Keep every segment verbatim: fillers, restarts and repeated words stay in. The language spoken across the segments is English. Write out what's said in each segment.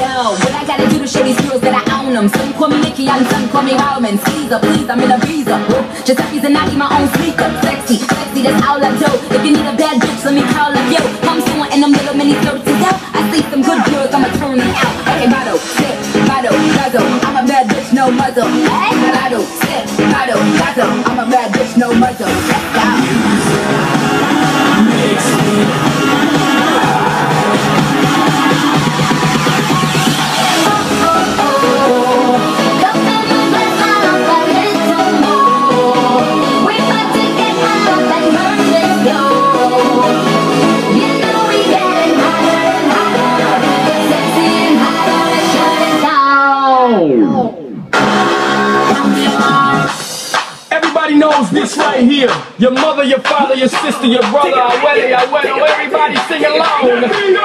Yo, what I gotta do to show these girls that I own them? Some call me Nicky and some call me Harlem. Caesar, please, I'm in a visa. Giuseppe's and I keep my own sneaker. Sexy, sexy, that's all I do. If you need a bad bitch, let me call up yo. Come soon in them little mini skirts and yo. I see some good girls, I'ma turn them out. Okay, bottle, sip, bottle, guzzle. I'm a bad bitch, no muzzle. Hey, bottle, sip, bottle, guzzle. I'm a bad bitch, no muzzle. Let's go. Everybody knows this right here. Your mother, your father, your sister, your brother. I wet it, I wet it. Everybody sing along.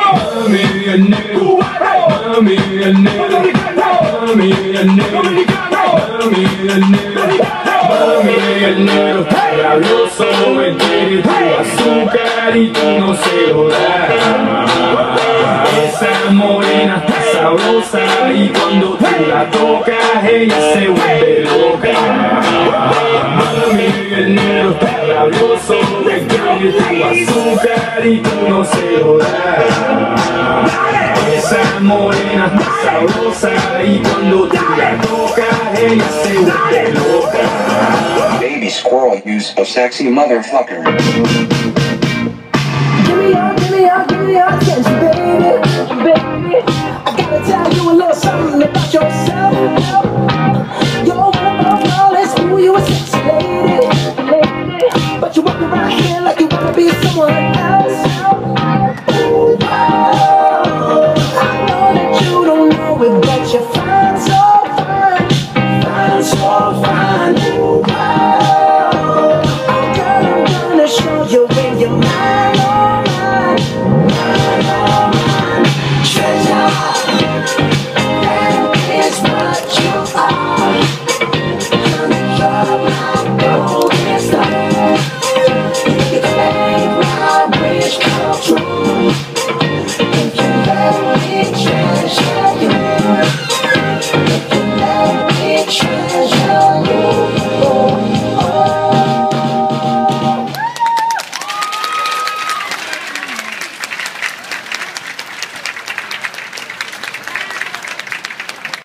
Rabioso me tiene tu azúcar y tú no se lo das. Esa morena está sabrosa y cuando tú la tocas ella se vuelve loca. Mami, el negro está rabioso me tiene tu azúcar y tú no se lo das. Esa morena está sabrosa y cuando tú la tocas ella se vuelve loca. Baby squirrel, use a sexy motherfucker. Give me your, give me your, give me your attention, baby.